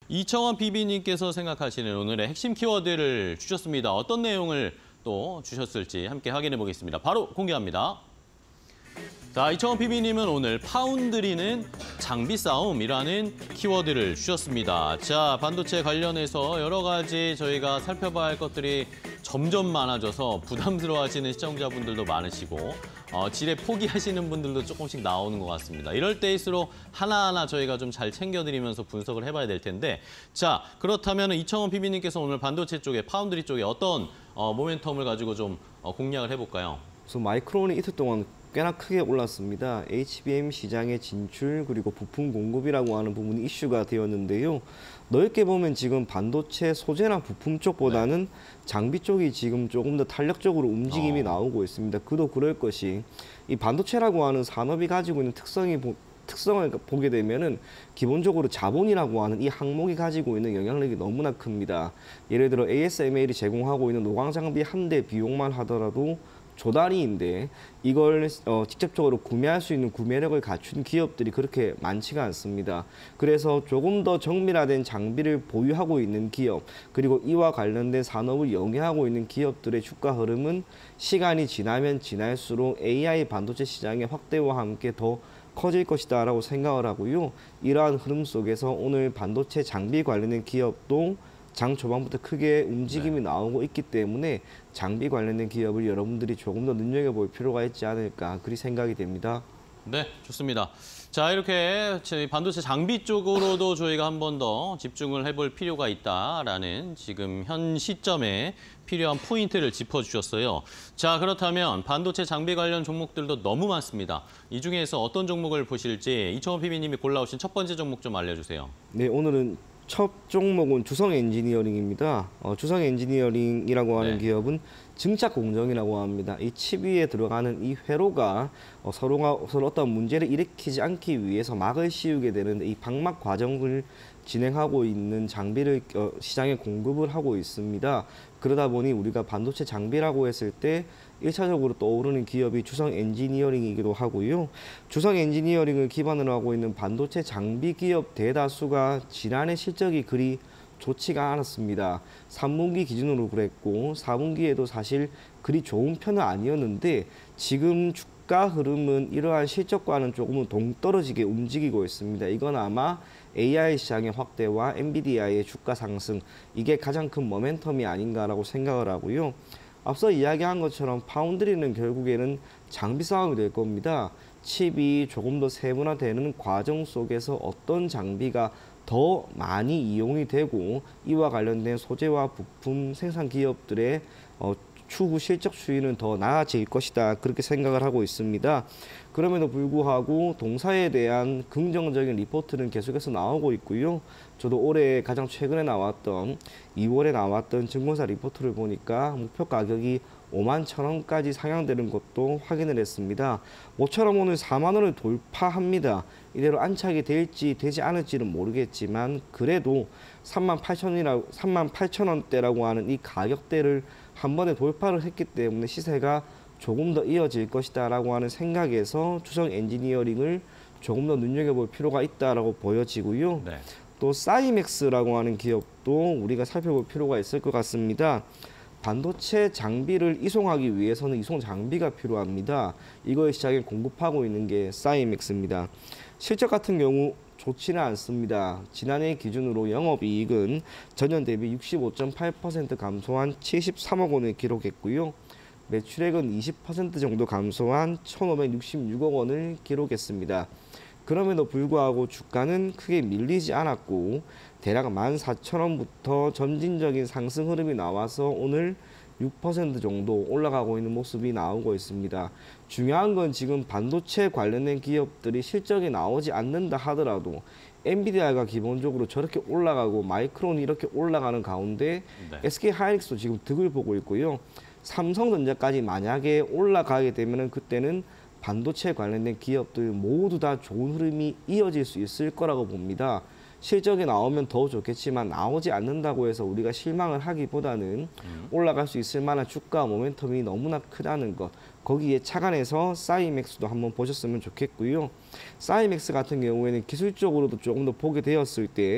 이청원 PB님께서 생각하시는 오늘의 핵심 키워드를 주셨습니다. 어떤 내용을 또 주셨을지 함께 확인해 보겠습니다. 바로 공개합니다. 자, 이청원 PB님은 오늘 파운드리는 장비 싸움이라는 키워드를 주셨습니다. 자, 반도체 관련해서 여러 가지 저희가 살펴봐야 할 것들이 점점 많아져서 부담스러워하시는 시청자분들도 많으시고 지레 포기하시는 분들도 조금씩 나오는 것 같습니다. 이럴 때일수록 하나하나 저희가 좀 잘 챙겨드리면서 분석을 해봐야 될 텐데, 자, 그렇다면 이청원 PB님께서 오늘 반도체 쪽에, 파운드리 쪽에 어떤 모멘텀을 가지고 좀 공략을 해볼까요? 그래서 마이크론이 이틀 동안 꽤나 크게 올랐습니다. HBM 시장의 진출 그리고 부품 공급이라고 하는 부분이 이슈가 되었는데요. 넓게 보면 지금 반도체 소재나 부품 쪽보다는 장비 쪽이 지금 조금 더 탄력적으로 움직임이 나오고 있습니다. 그도 그럴 것이 이 반도체라고 하는 산업이 가지고 있는 특성을 보게 되면은 기본적으로 자본이라고 하는 이 항목이 가지고 있는 영향력이 너무나 큽니다. 예를 들어 ASML이 제공하고 있는 노광 장비 한 대 비용만 하더라도 조단위인데 이걸 직접적으로 구매할 수 있는 구매력을 갖춘 기업들이 그렇게 많지가 않습니다. 그래서 조금 더 정밀화된 장비를 보유하고 있는 기업, 그리고 이와 관련된 산업을 영위하고 있는 기업들의 주가 흐름은 시간이 지나면 지날수록 AI 반도체 시장의 확대와 함께 더 커질 것이다라고 생각을 하고요. 이러한 흐름 속에서 오늘 반도체 장비 관련된 기업도 장 초반부터 크게 움직임이 나오고 있기 때문에 장비 관련된 기업을 여러분들이 조금 더 눈여겨볼 필요가 있지 않을까 그리 생각이 됩니다. 네, 좋습니다. 자, 이렇게 반도체 장비 쪽으로도 저희가 한 번 더 집중을 해볼 필요가 있다라는 지금 현 시점에 필요한 포인트를 짚어주셨어요. 자, 그렇다면 반도체 장비 관련 종목들도 너무 많습니다. 이 중에서 어떤 종목을 보실지 이청원 PB님이 골라오신 첫 번째 종목 좀 알려주세요. 네, 오늘은 첫 종목은 주성 엔지니어링입니다. 주성 엔지니어링이라고 하는 기업은 증착 공정이라고 합니다. 이 칩 위에 들어가는 이 회로가 서로 어떤 문제를 일으키지 않기 위해서 막을 씌우게 되는 이 방막 과정을 진행하고 있는 장비를 시장에 공급을 하고 있습니다. 그러다 보니 우리가 반도체 장비라고 했을 때 1차적으로 떠오르는 기업이 주성 엔지니어링이기도 하고요. 주성 엔지니어링을 기반으로 하고 있는 반도체 장비 기업 대다수가 지난해 실적이 그리 좋지가 않았습니다. 3분기 기준으로 그랬고 4분기에도 사실 그리 좋은 편은 아니었는데 지금 주가 흐름은 이러한 실적과는 조금은 동떨어지게 움직이고 있습니다. 이건 아마 AI 시장의 확대와 엔비디아의 주가 상승, 이게 가장 큰 모멘텀이 아닌가라고 생각을 하고요. 앞서 이야기한 것처럼 파운드리는 결국에는 장비 싸움이 될 겁니다. 칩이 조금 더 세분화되는 과정 속에서 어떤 장비가 더 많이 이용이 되고 이와 관련된 소재와 부품 생산 기업들의 추후 실적 추이는 더 나아질 것이다, 그렇게 생각을 하고 있습니다. 그럼에도 불구하고 동사에 대한 긍정적인 리포트는 계속해서 나오고 있고요. 저도 올해 가장 최근에 나왔던 2월에 나왔던 증권사 리포트를 보니까 목표 가격이 51,000원까지 상향되는 것도 확인을 했습니다. 모처럼 오늘 4만 원을 돌파합니다. 이대로 안착이 될지 되지 않을지는 모르겠지만 그래도 38,000원대라고 하는 이 가격대를 한 번에 돌파를 했기 때문에 시세가 조금 더 이어질 것이다라고 하는 생각에서 주성 엔지니어링을 조금 더 눈여겨볼 필요가 있다라고 보여지고요. 네. 또 사이맥스라고 하는 기업도 우리가 살펴볼 필요가 있을 것 같습니다. 반도체 장비를 이송하기 위해서는 이송 장비가 필요합니다. 이걸 시장에 공급하고 있는 게 사이맥스입니다. 실적 같은 경우 좋지는 않습니다. 지난해 기준으로 영업이익은 전년 대비 65.8% 감소한 73억 원을 기록했고요. 매출액은 20% 정도 감소한 1,566억 원을 기록했습니다. 그럼에도 불구하고 주가는 크게 밀리지 않았고 대략 14,000원부터 점진적인 상승 흐름이 나와서 오늘 6% 정도 올라가고 있는 모습이 나오고 있습니다. 중요한 건 지금 반도체 관련된 기업들이 실적이 나오지 않는다 하더라도 엔비디아가 기본적으로 저렇게 올라가고 마이크론이 이렇게 올라가는 가운데 SK하이닉스도 지금 득을 보고 있고요. 삼성전자까지 만약에 올라가게 되면 그때는 반도체 관련된 기업들 모두 다 좋은 흐름이 이어질 수 있을 거라고 봅니다. 실적이 나오면 더 좋겠지만 나오지 않는다고 해서 우리가 실망을 하기보다는 올라갈 수 있을 만한 주가 모멘텀이 너무나 크다는 것, 거기에 착안해서 사이맥스도 한번 보셨으면 좋겠고요. 사이맥스 같은 경우에는 기술적으로도 조금 더 보게 되었을 때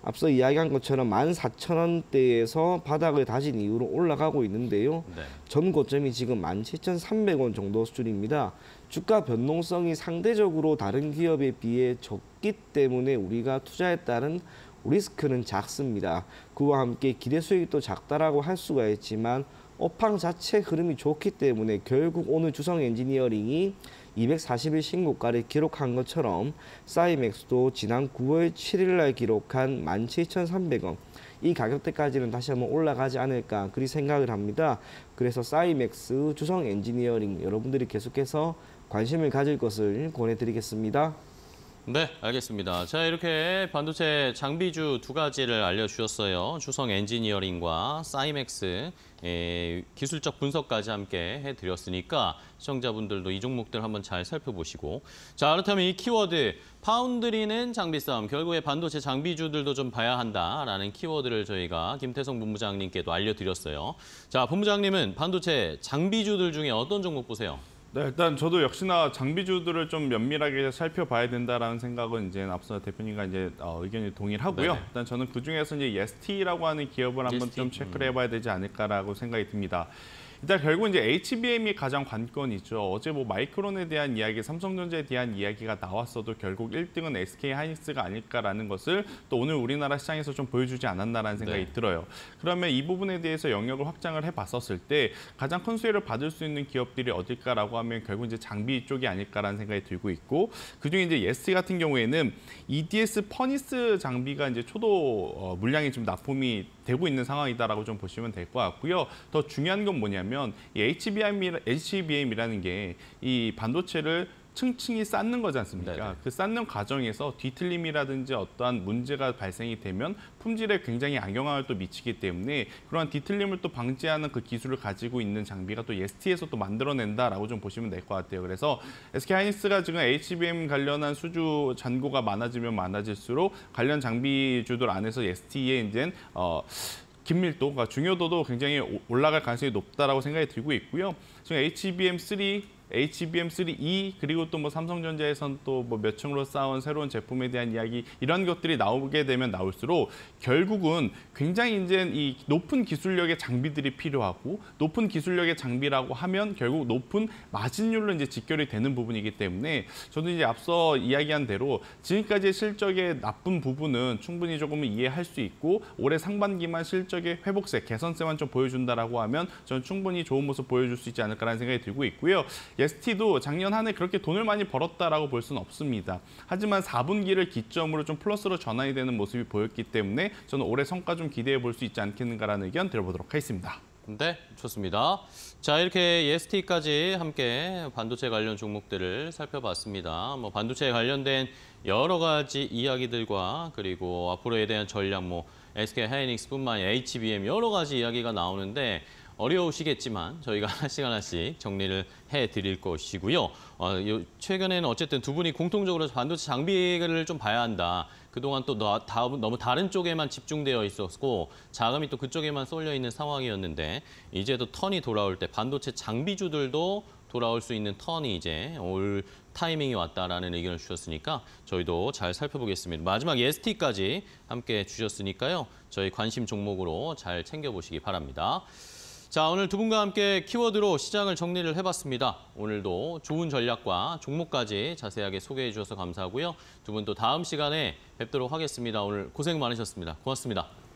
앞서 이야기한 것처럼 14,000원대에서 바닥을 다진 이후로 올라가고 있는데요. 네. 전 고점이 지금 17,300원 정도 수준입니다. 주가 변동성이 상대적으로 다른 기업에 비해 적기 때문에 우리가 투자에 따른 리스크는 작습니다. 그와 함께 기대 수익도 작다라고 할 수가 있지만 업황 자체 흐름이 좋기 때문에 결국 오늘 주성 엔지니어링이 240일 신고가를 기록한 것처럼 사이맥스도 지난 9월 7일 날 기록한 17,300원 이 가격대까지는 다시 한번 올라가지 않을까 그리 생각을 합니다. 그래서 사이맥스, 주성 엔지니어링 여러분들이 계속해서 관심을 가질 것을 권해드리겠습니다. 네, 알겠습니다. 자, 이렇게 반도체 장비주 두 가지를 알려주셨어요. 주성 엔지니어링과 사이맥스 기술적 분석까지 함께 해드렸으니까 시청자분들도 이 종목들 한번 잘 살펴보시고, 자, 그렇다면 이 키워드 파운드리는 장비 싸움, 결국에 반도체 장비주들도 좀 봐야 한다라는 키워드를 저희가 김태성 본부장님께도 알려드렸어요. 자, 본부장님은 반도체 장비주들 중에 어떤 종목 보세요? 네, 일단 저도 역시나 장비주들을 좀 면밀하게 살펴봐야 된다라는 생각은 이제 앞서 대표님과 이제 의견이 동일하고요. 네네. 일단 저는 그 중에서 이제 예스티라고 하는 기업을 한번 예스티? 좀 체크를 해봐야 되지 않을까라고 생각이 듭니다. 일단 결국 이제 HBM이 가장 관건이죠. 어제 뭐 마이크론에 대한 이야기, 삼성전자에 대한 이야기가 나왔어도 결국 1등은 SK 하이닉스가 아닐까라는 것을 또 오늘 우리나라 시장에서 좀 보여주지 않았나라는 생각이 네. 들어요. 그러면 이 부분에 대해서 영역을 확장을 해봤었을 때 가장 큰 수혜를 받을 수 있는 기업들이 어딜까라고 하면 결국 이제 장비 쪽이 아닐까라는 생각이 들고 있고, 그중에 이제 예스티 같은 경우에는 EDS 퍼니스 장비가 이제 초도 물량이 좀 납품이 되고 있는 상황이다라고 좀 보시면 될 것 같고요. 더 중요한 건 뭐냐면 이 HBM이라는 게 이 반도체를 층층이 쌓는 거지 않습니까? 네네. 그 쌓는 과정에서 뒤틀림이라든지 어떠한 문제가 발생이 되면 품질에 굉장히 악영향을 또 미치기 때문에 그러한 뒤틀림을 또 방지하는 그 기술을 가지고 있는 장비가 또 ST에서 또 만들어낸다라고 좀 보시면 될 것 같아요. 그래서 SK 하이닉스가 지금 HBM 관련한 수주 잔고가 많아지면 많아질수록 관련 장비주들 안에서 ST에 이제 긴밀도, 그러니까 중요도도 굉장히 올라갈 가능성이 높다라고 생각이 들고 있고요. 지금 HBM3 HBM3E 그리고 또 뭐 삼성전자에선 또 뭐 몇 층으로 쌓은 새로운 제품에 대한 이야기 이런 것들이 나오게 되면 나올수록 결국은 굉장히 이제 이 높은 기술력의 장비들이 필요하고 높은 기술력의 장비라고 하면 결국 높은 마진율로 이제 직결이 되는 부분이기 때문에 저는 이제 앞서 이야기한 대로 지금까지의 실적의 나쁜 부분은 충분히 조금은 이해할 수 있고 올해 상반기만 실적의 회복세, 개선세만 좀 보여준다라고 하면 저는 충분히 좋은 모습 보여줄 수 있지 않을까라는 생각이 들고 있고요. ST도 작년 한 해 그렇게 돈을 많이 벌었다라고 볼 수는 없습니다. 하지만 4분기를 기점으로 좀 플러스로 전환이 되는 모습이 보였기 때문에 저는 올해 성과 좀 기대해 볼 수 있지 않겠는가라는 의견 들어보도록 하겠습니다. 네, 좋습니다. 자, 이렇게 EST까지 함께 반도체 관련 종목들을 살펴봤습니다. 뭐 반도체에 관련된 여러 가지 이야기들과 그리고 앞으로에 대한 전략, 뭐 SK 하이닉스뿐만 아니라 HBM 여러 가지 이야기가 나오는데 어려우시겠지만 저희가 하나씩 정리를 해드릴 것이고요. 최근에는 어쨌든 두 분이 공통적으로 반도체 장비를 좀 봐야 한다. 그동안 또 너무 다른 쪽에만 집중되어 있었고 자금이 또 그쪽에만 쏠려 있는 상황이었는데 이제 또 턴이 돌아올 때 반도체 장비주들도 돌아올 수 있는 턴이 이제 올 타이밍이 왔다라는 의견을 주셨으니까 저희도 잘 살펴보겠습니다. 마지막 EST까지 함께 주셨으니까요. 저희 관심 종목으로 잘 챙겨보시기 바랍니다. 자, 오늘 두 분과 함께 키워드로 시장을 정리를 해봤습니다. 오늘도 좋은 전략과 종목까지 자세하게 소개해 주셔서 감사하고요. 두 분 또 다음 시간에 뵙도록 하겠습니다. 오늘 고생 많으셨습니다. 고맙습니다.